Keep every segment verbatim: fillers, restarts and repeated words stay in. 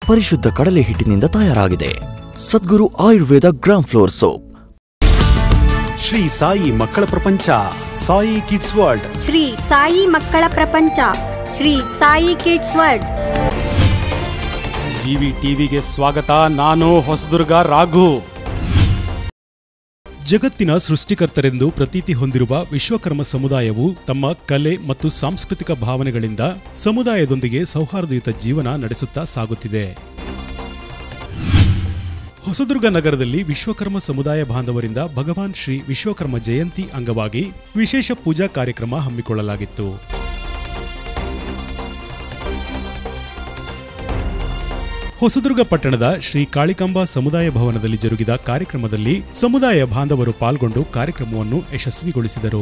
ಪರಿಶುದ್ಧ ಕಡಲೆ ಹಿಟ್ಟಿನಿಂದ ತಯಾರಾಗಿದೆ. Sadguru Ayurveda gram flour soap. Shri Sai ಮಕ್ಕಳ ಪ್ರಪಂಚ, ಸಾಯಿ ಕಿಡ್ಸ್ ವರ್ಲ್ಡ್. ಶ್ರೀ ಸಾಯಿ ಮಕ್ಕಳ ಪ್ರಪಂಚ, Shri Sai kids world. GV ಟಿವಿಗೆ ಸ್ವಾಗತ. ನಾನು ಹೊಸದುರ್ಗ ರಾಘು. ಜಗತ್ತಿನ ಸೃಷ್ಟಿಕರ್ತರೆಂದು ಪ್ರತೀತಿ ಹೊಂದಿರುವ ವಿಶ್ವಕರ್ಮ ಸಮುದಾಯವು ತಮ್ಮ ಕಲೆ ಮತ್ತು ಸಾಂಸ್ಕೃತಿಕ ಭಾವನೆಗಳಿಂದ ಸಮುದಾಯದೊಂದಿಗೆ ಸೌಹಾರ್ದಯುತ ಜೀವನ ನಡೆಸುತ್ತಾ ಸಾಗುತ್ತಿದೆ. ಹೊಸದುರ್ಗ ನಗರದಲ್ಲಿ ವಿಶ್ವಕರ್ಮ ಸಮುದಾಯ ಬಾಂಧವರಿಂದ ಭಗವಾನ್ ಶ್ರೀ ವಿಶ್ವಕರ್ಮ ಜಯಂತಿ ಅಂಗವಾಗಿ ವಿಶೇಷ ಪೂಜಾ ಕಾರ್ಯಕ್ರಮ ಹಮ್ಮಿಕೊಳ್ಳಲಾಗಿತ್ತು. ಹೊಸದುರ್ಗ ಪಟ್ಟಣದ ಶ್ರೀ ಕಾಳಿಕಾಂಬಾ ಸಮುದಾಯ ಭವನದಲ್ಲಿ ಜರುಗಿದ ಕಾರ್ಯಕ್ರಮದಲ್ಲಿ ಸಮುದಾಯ ಬಾಂಧವರು ಪಾಲ್ಗೊಂಡು ಕಾರ್ಯಕ್ರಮವನ್ನು ಯಶಸ್ವಿಗೊಳಿಸಿದರು.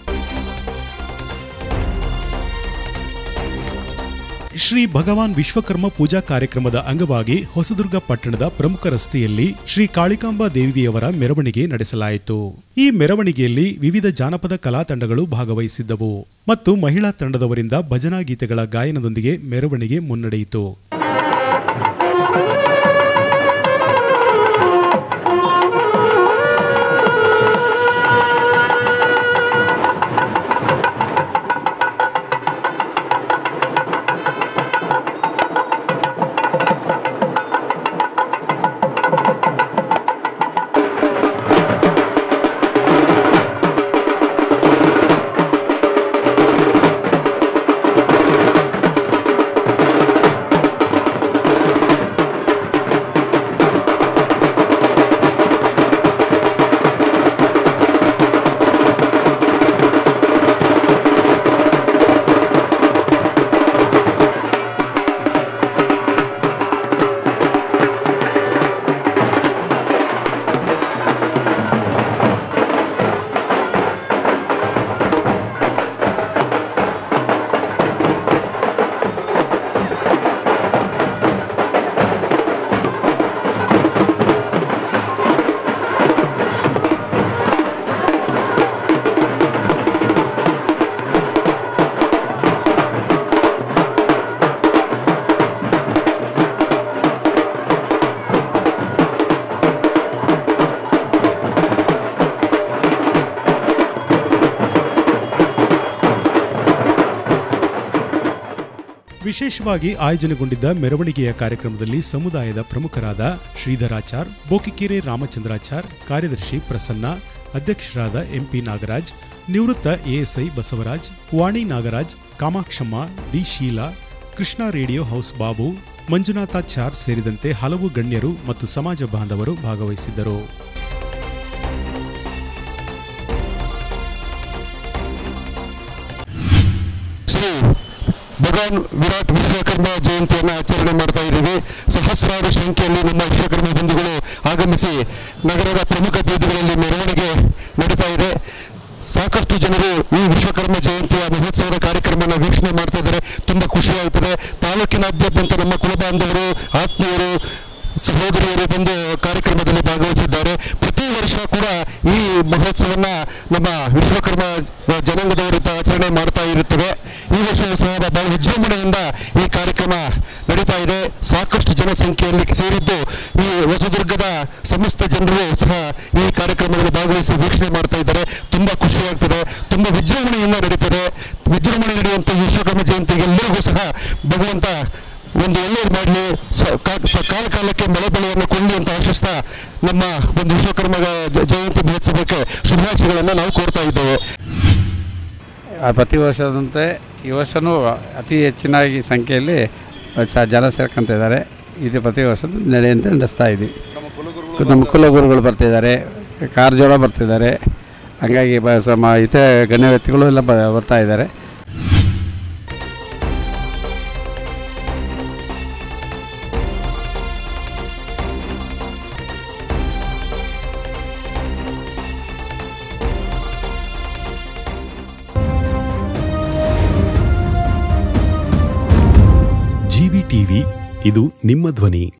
ಶ್ರೀ ಭಗವಾನ್ ವಿಶ್ವಕರ್ಮ ಪೂಜಾ ಕಾರ್ಯಕ್ರಮದ ಅಂಗವಾಗಿ ಹೊಸದುರ್ಗ ಪಟ್ಟಣದ ಪ್ರಮುಖ ರಸ್ತೆಯಲ್ಲಿ ಶ್ರೀ ಕಾಳಿಕಾಂಬಾ ದೇವಿಯವರ ಮೆರವಣಿಗೆ ನಡೆಸಲಾಯಿತು. ಈ ಮೆರವಣಿಗೆಯಲ್ಲಿ ವಿವಿಧ ಜಾನಪದ ಕಲಾ ತಂಡಗಳು ಭಾಗವಹಿಸಿದ್ದವು ಮತ್ತು ಮಹಿಳಾ ತಂಡದವರಿಂದ ಭಜನಾ ಗೀತೆಗಳ ಗಾಯನದೊಂದಿಗೆ ಮೆರವಣಿಗೆ ಮುನ್ನಡೆಯಿತು. ವಿಶೇಷವಾಗಿ ಆಯೋಜನೆಗೊಂಡಿದ್ದ ಮೆರವಣಿಗೆಯ ಕಾರ್ಯಕ್ರಮದಲ್ಲಿ ಸಮುದಾಯದ ಪ್ರಮುಖರಾದ ಶ್ರೀಧರಾಚಾರ್, ಬೋಕಿಕೆರೆ ರಾಮಚಂದ್ರಾಚಾರ್, ಕಾರ್ಯದರ್ಶಿ ಪ್ರಸನ್ನ, ಅಧ್ಯಕ್ಷರಾದ ಎಂಪಿ ನಾಗರಾಜ್, ನಿವೃತ್ತ ASI Basavaraj, Vani Nagaraj, Kamakshamma, D Sheela, Krishna radio house Babu, Manjunathachar ಸೇರಿದಂತೆ ಹಲವು ಗಣ್ಯರು ಮತ್ತು ಸಮಾಜ ಬಾಂಧವರು ಭಾಗವಹಿಸಿದ್ದರು. ಭಗವಾನ್ ವಿರಾಟ್ ವಿಶ್ವಕರ್ಮ ಜಯಂತಿಯನ್ನು ಆಚರಣೆ ಮಾಡ್ತಾ ಇದ್ದೀವಿ. ಸಹಸ್ರಾರು ಸಂಖ್ಯೆಯಲ್ಲಿ ನಮ್ಮ ವಿಶ್ವಕರ್ಮ ಬಂಧುಗಳು ಆಗಮಿಸಿ ನಗರದ ಪ್ರಮುಖ ಬೀದಿಗಳಲ್ಲಿ ಮೆರವಣಿಗೆ ನಡೀತಾ ಇದೆ. ಸಾಕಷ್ಟು ಜನರು ಈ ವಿಶ್ವಕರ್ಮ ಜಯಂತಿಯ ಮಹೋತ್ಸವದ ಕಾರ್ಯಕ್ರಮವನ್ನು ವೀಕ್ಷಣೆ ಮಾಡ್ತಾ ಇದ್ದಾರೆ. ತುಂಬ ಖುಷಿಯಾಗುತ್ತದೆ. ತಾಲೂಕಿನಾದ್ಯಂತ ನಮ್ಮ ಕುಲಬಾಂಧವರು, ಆತ್ಮೀಯರು, ಸಹೋದರಿಯರು ಬಂದು ಕಾರ್ಯಕ್ರಮದಲ್ಲಿ ಭಾಗವಹಿಸಿದ್ದಾರೆ. ಪ್ರತಿ ವರ್ಷ ಕೂಡ ಈ ಮಹೋತ್ಸವವನ್ನು ನಮ್ಮ ವಿಶ್ವಕರ್ಮ ಜನಾಂಗದವರಿಂದ ಆಚರಣೆ ಮಾಡ್ತಾ ಇರುತ್ತವೆ. ಈ ವರ್ಷವೂ ಸಹ ಬಹಳ ವಿಜೃಂಭಣೆಯಿಂದ ಈ ಕಾರ್ಯಕ್ರಮ ನಡೀತಾ ಇದೆ. ಸಾಕಷ್ಟು ಜನಸಂಖ್ಯೆಯಲ್ಲಿ ಸೇರಿದ್ದು ಈ ಹೊಸದುರ್ಗದ ಸಮಸ್ತ ಜನರು ಸಹ ಈ ಕಾರ್ಯಕ್ರಮದಲ್ಲಿ ಭಾಗವಹಿಸಿ ವೀಕ್ಷಣೆ ಮಾಡ್ತಾ ಇದ್ದಾರೆ. ತುಂಬ ಖುಷಿಯಾಗ್ತದೆ. ತುಂಬ ವಿಜೃಂಭಣೆಯಿಂದ ನಡೀತದೆ. ವಿಜೃಂಭಣೆ ನಡೆಯುವಂಥ ವಿಶ್ವಕರ್ಮ ಜಯಂತಿಗೆ ಎಲ್ಲರಿಗೂ ಸಹ ಭಗವಂತ ಒಂದು ಒಳ್ಳೆಯದು ಮಾಡಲಿ, ಕಾಲ ಕಾಲಕ್ಕೆ ಮಳೆ ಬೆಳೆಯನ್ನು ಕೊಳ್ಳಿ ಅಂತ ಆಶಿಸ್ತಾ ನಮ್ಮ ಒಂದು ವಿಶ್ವಕರ್ಮ ಜಯಂತಿ ಮಹೋತ್ಸವಕ್ಕೆ ಶುಭಾಶಯಗಳನ್ನು ನಾವು ಕೋರ್ತಾ ಇದ್ದೇವೆ. ಪ್ರತಿ ವರ್ಷದಂತೆ ಈ ವರ್ಷವೂ ಅತಿ ಹೆಚ್ಚಿನಾಗಿ ಸಂಖ್ಯೆಯಲ್ಲಿ ಜನ ಸೇರ್ಕೊಂತಿದ್ದಾರೆ. ಇದು ಪ್ರತಿ ವರ್ಷ ನಡೆಯಂತೆ ನಡೆಸ್ತಾ ಇದ್ದೀವಿ. ನಮ್ಮ ಕುಲಗುರುಗಳು ಬರ್ತಿದ್ದಾರೆ, ಕಾರಜೋಳ ಬರ್ತಿದ್ದಾರೆ, ಹಾಗಾಗಿ ಸಮ ಇತರ ಗಣ್ಯ ವ್ಯಕ್ತಿಗಳು ಎಲ್ಲ ಬರ್ತಾ ಇದ್ದಾರೆ. ಜಿವಿ ಟಿವಿ, ಇದು ನಿಮ್ಮ ಧ್ವನಿ.